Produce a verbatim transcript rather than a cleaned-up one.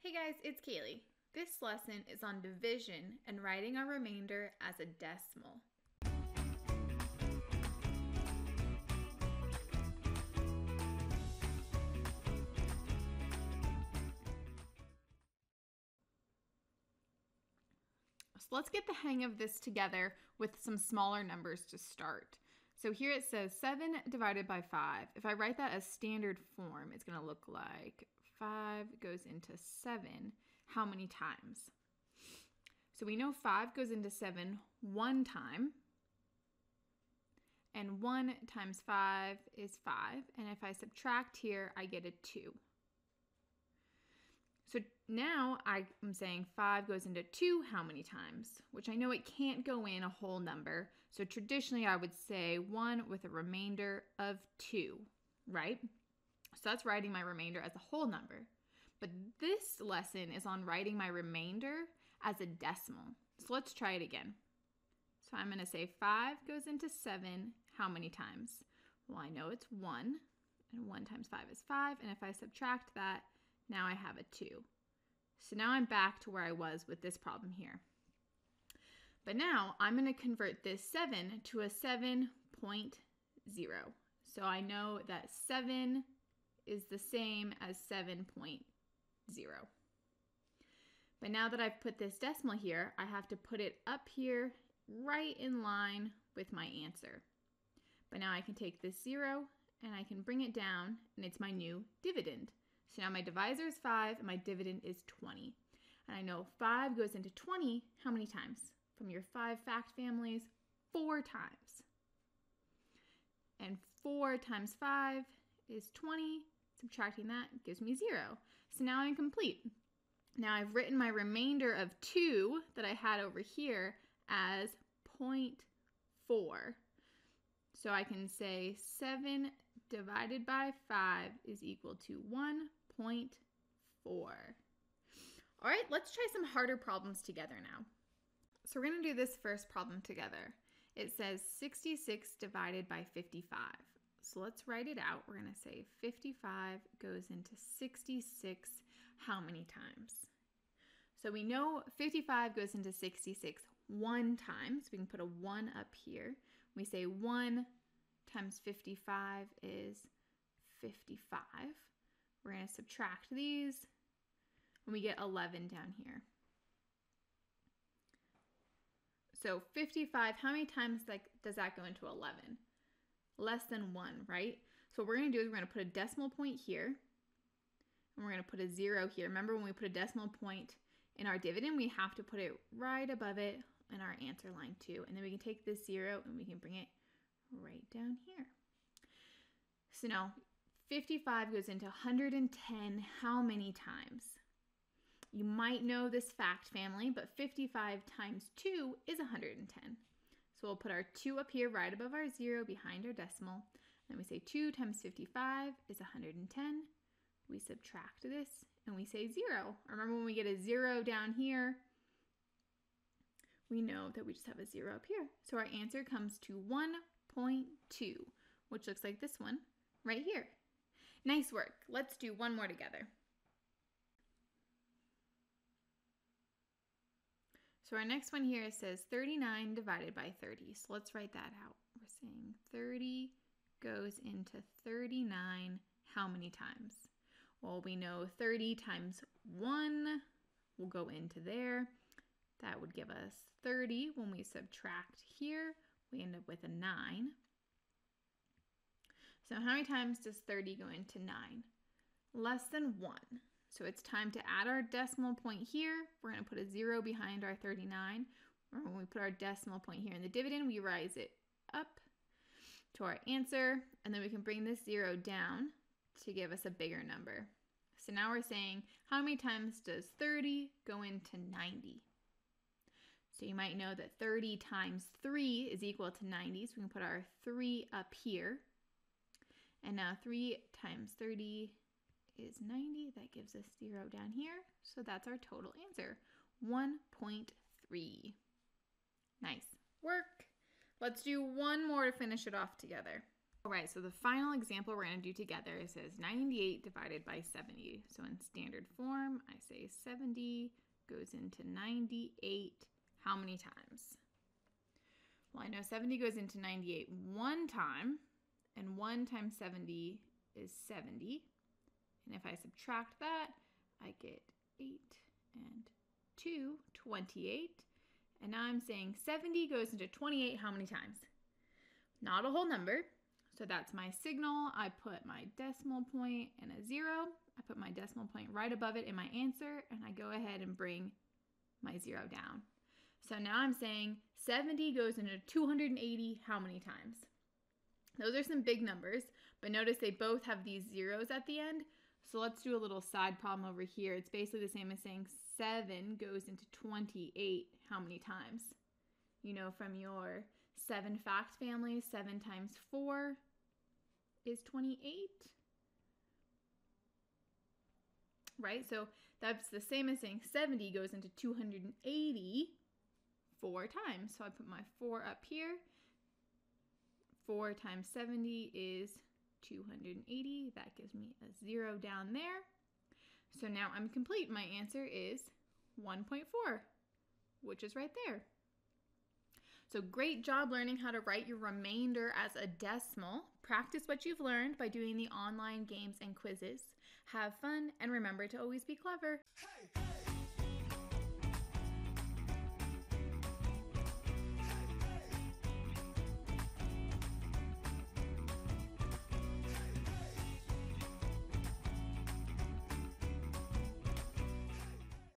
Hey guys, it's Kaylee. This lesson is on division and writing our remainder as a decimal. So let's get the hang of this together with some smaller numbers to start. So here it says seven divided by five. If I write that as standard form, it's going to look like five goes into seven. How many times? So we know five goes into seven one time. And one times five is five. And if I subtract here, I get a two. So now I'm saying five goes into two how many times? Which I know it can't go in a whole number. So traditionally I would say one with a remainder of two, right? So that's writing my remainder as a whole number. But this lesson is on writing my remainder as a decimal. So let's try it again. So I'm going to say five goes into seven how many times? Well, I know it's one. And one times five is five. And if I subtract that, now I have a two. So now I'm back to where I was with this problem here. But now I'm going to convert this seven to a seven point zero. So I know that seven is the same as seven point zero. But now that I've put this decimal here, I have to put it up here right in line with my answer. But now I can take this zero and I can bring it down, and it's my new dividend. So now my divisor is five and my dividend is twenty. And I know five goes into twenty how many times? From your five fact families, four times. And four times five is twenty. Subtracting that gives me zero. So now I'm complete. Now I've written my remainder of two that I had over here as zero point four. So I can say seven divided by five is equal to one point four. All right, let's try some harder problems together now. So we're going to do this first problem together. It says sixty-six divided by fifty-five. So let's write it out. We're going to say fifty-five goes into sixty-six how many times? So we know fifty-five goes into sixty-six one time. So we can put a one up here. We say one times fifty-five is fifty-five. We're going to subtract these, and we get eleven down here. So fifty-five, how many times like does that go into eleven? Less than one, right? So what we're going to do is we're going to put a decimal point here, and we're going to put a zero here. Remember, when we put a decimal point in our dividend, we have to put it right above it in our answer line too. And then we can take this zero and we can bring it right down here. So now fifty-five goes into one hundred ten how many times? You might know this fact family, but fifty-five times two is one hundred ten. So we'll put our two up here right above our zero behind our decimal. Then we say two times fifty-five is one hundred ten. We subtract this and we say zero. Remember, when we get a zero down here, we know that we just have a zero up here. So our answer comes to one point two, which looks like this one right here. Nice work. Let's do one more together. So our next one here says thirty-nine divided by thirty. So let's write that out. We're saying thirty goes into thirty-nine how many times? Well, we know thirty times one will go into there. That would give us thirty. When we subtract here, we end up with a nine. So how many times does thirty go into nine? Less than one. So it's time to add our decimal point here. We're going to put a zero behind our thirty-nine. Or when we put our decimal point here in the dividend, we rise it up to our answer. And then we can bring this zero down to give us a bigger number. So now we're saying, how many times does thirty go into ninety? So you might know that thirty times three is equal to ninety. So we can put our three up here. And now three times thirty is ninety. That gives us zero down here. So that's our total answer, one point three. Nice work. Let's do one more to finish it off together. All right, so the final example we're going to do together says ninety-eight divided by seventy. So in standard form, I say seventy goes into ninety-eight how many times? Well, I know seventy goes into ninety-eight one time, and one times seventy is seventy. And if I subtract that, I get eight and two, twenty-eight. And now I'm saying seventy goes into twenty-eight how many times? Not a whole number. So that's my signal. I put my decimal point and a zero. I put my decimal point right above it in my answer, and I go ahead and bring my zero down. So now I'm saying seventy goes into two hundred eighty how many times? Those are some big numbers, but notice they both have these zeros at the end. So let's do a little side problem over here. It's basically the same as saying seven goes into twenty-eight how many times? You know, from your seven fact family, seven times four is twenty-eight. Right? So that's the same as saying seventy goes into two hundred eighty four times. So I put my four up here. four times seventy is two hundred eighty. That gives me a zero down there. So now I'm complete. My answer is one point four, which is right there. So great job learning how to write your remainder as a decimal. Practice what you've learned by doing the online games and quizzes. Have fun, and remember to always be clever. Hey, hey.